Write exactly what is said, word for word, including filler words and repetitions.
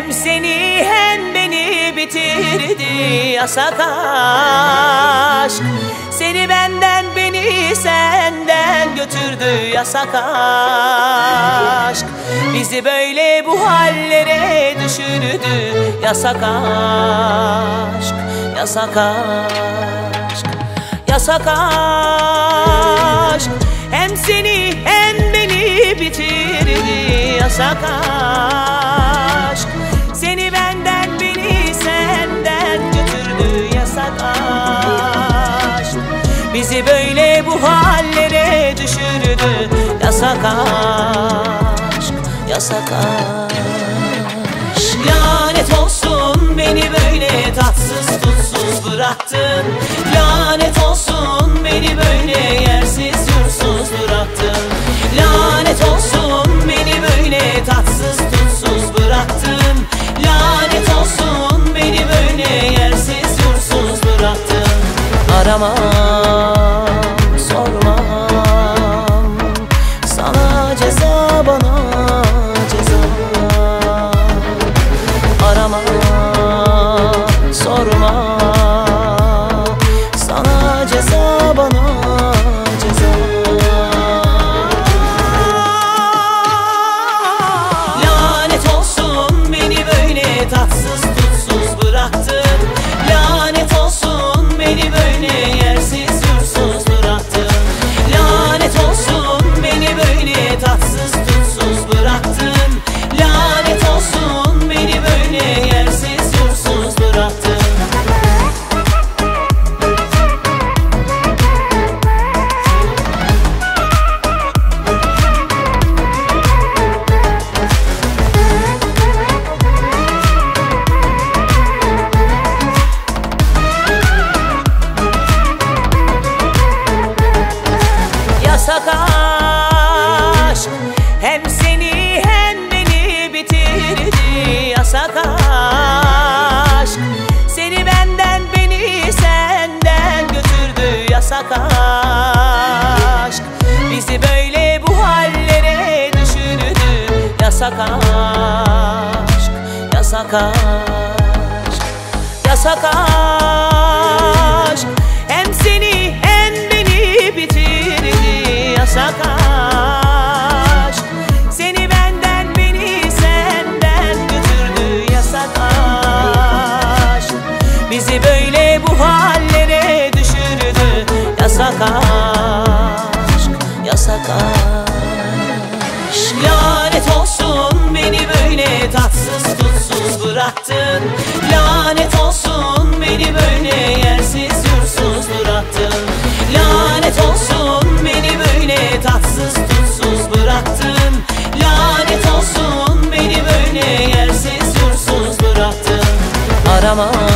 Hem seni hem beni bitirdi yasak aşk. Seni benden, beni senden götürdü yasak aşk. Bizi böyle bu hallere düşürdü yasak aşk. Yasak aşk, yasak aşk. Hem seni hem beni bitirdi yasak aşk. Seni benden, beni senden götürdü yasak aşk. Bizi böyle bu hallere düşürdü yasak aşk. Yasak aşk. Lanet olsun, beni böyle tatsız tutsuz bıraktın. Lanet olsun, beni böyle yersiz yursuz bıraktın. Lanet olsun, beni böyle tatsız tutsuz bıraktın. Lanet olsun, beni böyle yersiz yursuz bıraktın. Aramam, sormam, sana ceza, bana ceza. Arama, sorma, sana ceza, bana ceza. Lanet olsun, beni böyle tatsız tutsuz bıraktın. Lanet olsun, beni böyle yersiz yursuz bıraktın. Lanet olsun, beni böyle tatsız tutsuz bıraktın. Lanet olsun, beni böyle yersiz yursuz bıraktın. Yasak aşk, hem seni hem beni bitirdi yasak aşk. Seni benden, beni senden götürdü yasak aşk. Bizi böyle bu hallere düşürdü yasak aşk. Yasak aşk, yasak aşk. Hem seni hem beni bitirdi yasak aşk. Seni benden, beni senden götürdü yasak aşk. Bizi böyle bu hallere düşürdü yasak aşk. Yasak aşk. Lanet olsun, beni böyle tatsız tutsuz bıraktın. Lanet olsun, beni böyle yersiz yursuz bıraktın. Lanet olsun, beni böyle tatsız tutsuz bıraktın. Lanet olsun, beni böyle yersiz yursuz bıraktın. Arama,